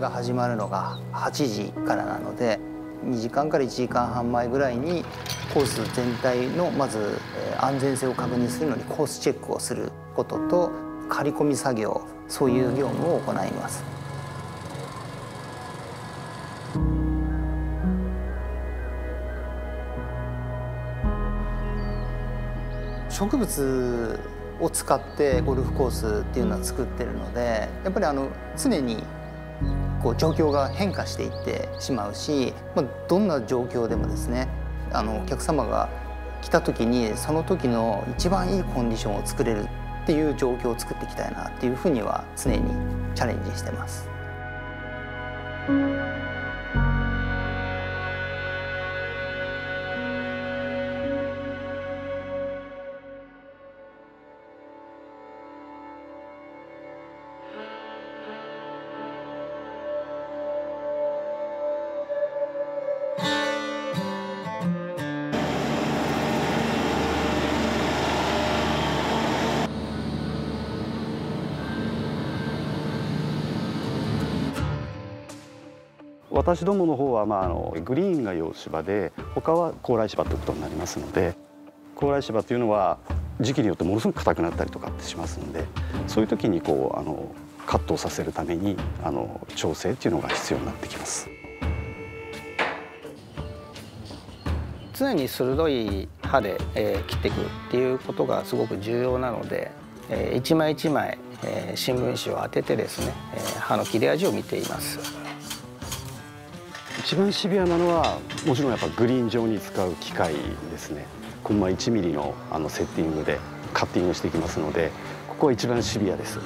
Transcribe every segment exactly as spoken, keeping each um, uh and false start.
が始まるのがはちじからなので、にじかんからいちじかんはんまえぐらいにコース全体のまず安全性を確認するのにコースチェックをすることと、刈り込み作業、そういう業務を行います。植物を使ってゴルフコースっていうのは作ってるので、やっぱりあの常にこう状況が変化していってしまうし、まあ、どんな状況でもですね、あのお客様が来た時にその時の一番いいコンディションを作れるっていう状況を作っていきたいなっていうふうには常にチャレンジしてます。 私どもの方は、まあ、あのグリーンが洋芝で他は高麗芝ということになりますので、高麗芝というのは時期によってものすごく硬くなったりとかってしますので、そういう時にこうあのカットをさせるためにあの調整っていうのが必要になってきます。 常に鋭い刃で、えー、切っていくっていうことがすごく重要なので、えー、一枚一枚、えー、新聞紙を当ててですね、えー、刃の切れ味を見ています。 一番シビアなのはもちろんやっぱグリーン上に使う機械ですね。コンマいちミリのあのセッティングでカッティングしていきますので、ここは一番シビアです。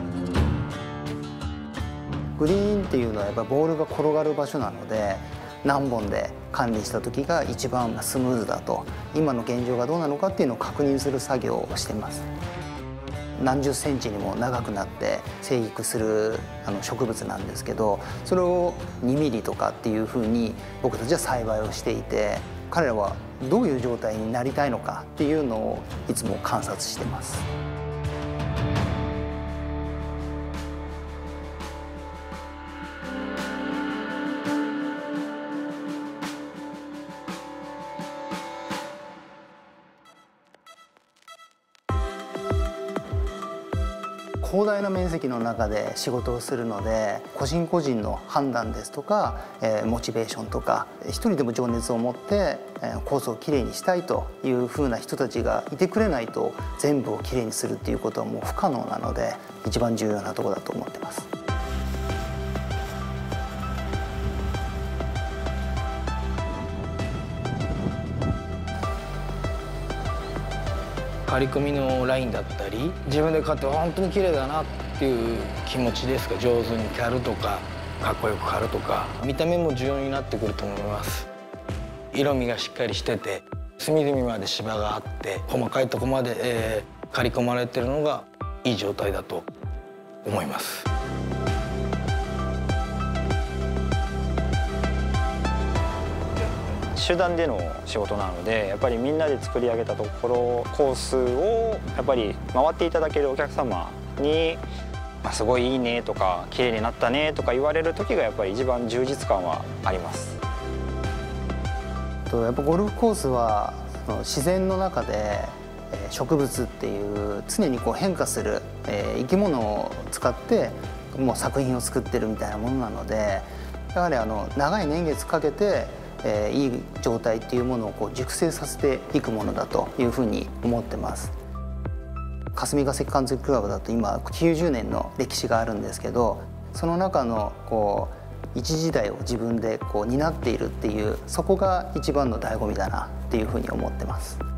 グリーンっていうのはやっぱボールが転がる場所なので、何本で管理した時が一番スムーズだと、今の現状がどうなのかっていうのを確認する作業をしてます。何十センチにも長くなって生育するあの植物なんですけど、それをにミリとかっていうふうに僕たちは栽培をしていて、彼らはどういう状態になりたいのかっていうのをいつも観察してます。広大な面積の中で仕事をするので、個人個人の判断ですとか、えー、モチベーションとか、一人でも情熱を持って、えー、コースをきれいにしたいというふうな人たちがいてくれないと、全部をきれいにするっていうことはもう不可能なので、一番重要なところだと思ってます。 刈り込みのラインだったり、自分で刈って本当に綺麗だなっていう気持ちですか、上手に刈るとかかっこよく刈るとか、見た目も重要になってくると思います。色味がしっかりしてて、隅々まで芝があって細かいとこまで、えー、刈り込まれてるのがいい状態だと思います。 集団での仕事なので、やっぱりみんなで作り上げたところコースをやっぱり回っていただけるお客様に「すごいいいね」とか「綺麗になったね」とか言われる時がやっぱり一番充実感はあります。 やっぱゴルフコースは自然の中で植物っていう常にこう変化する生き物を使ってもう作品を作ってるみたいなものなので、やはりあの長い年月かけてえー、いい状態っていうものをこう熟成させていくものだというふうに思ってます。霞ヶ関カンツリークラブだと今きゅうじゅうねんの歴史があるんですけど、その中のこう一時代を自分でこう担っているっていう、そこが一番の醍醐味だなっていうふうに思ってます。